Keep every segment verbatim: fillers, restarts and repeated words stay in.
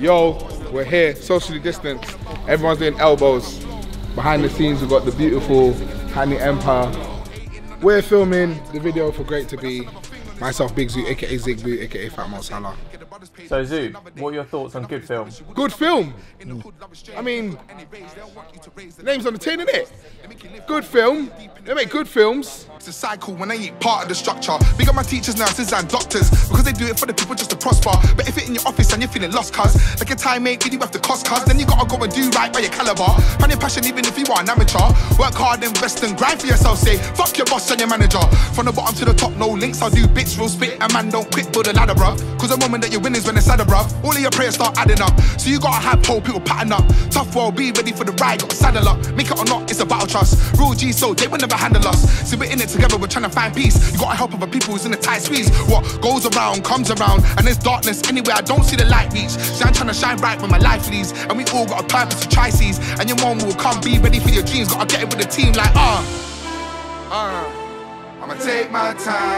Yo, we're here, socially distanced. Everyone's doing elbows. Behind the scenes, we've got the beautiful Hani Empire. We're filming the video for Great to Be. Myself, Big Zoo, aka Zigbu, aka Fat Mo Salah. So Zoo, what are your thoughts on Good Film? Good film. Mm. I mean, name's on the tin, innit? Good film. They make good films. It's a cycle when I ain't part of the structure. Big up my teachers, nurses and doctors, because they do it for the people just to prosper. But if it in your office and you're feeling lost, cuz like your time ain't really worth the cost, cuz then you gotta go and do right by your caliber. Find your passion even if you are an amateur. Work hard, invest and grind for yourself. Say fuck your boss and your manager. From the bottom to the top, no links. I'll do bits, real spit, and man don't quit, build a ladder, bruv. Cause the moment that you win is when it's sadder, bruv. All of your prayers start adding up. So you gotta have whole people pattern up. Tough world, be ready for the ride, gotta saddle up. Make it or not, it's a battle trust. Real G, so they will never handle us. See, we're in it together, we're trying to find peace. You gotta help other people who's in a tight squeeze. What goes around comes around, and there's darkness anywhere I don't see the light reach. See, I'm trying to shine bright when my life leaves, and we all got a purpose to try seize. And your mom will come, be ready for your dreams. Gotta get it with the team, like ah, uh, uh, I'ma take my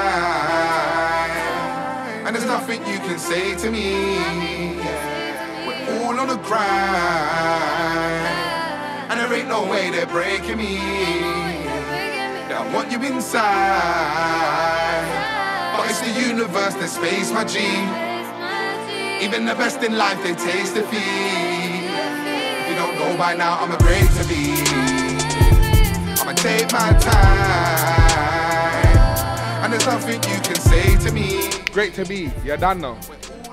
time, and there's nothing you can say to me. We're all on the grind, and there ain't no way they're breaking me. I want you inside, but it's the universe that space, my G. Even the best in life, they taste defeat. If you don't know by now, I'm a great to be. I'ma take my time, and there's nothing you can say to me. Great to Be, you done now.